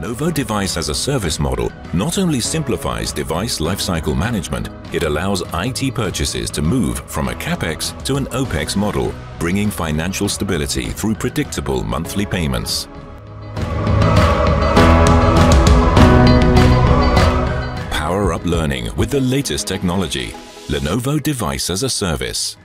Lenovo Device as a Service model not only simplifies device lifecycle management, it allows IT purchases to move from a CapEx to an OpEx model, bringing financial stability through predictable monthly payments. Power up learning with the latest technology. Lenovo Device as a Service.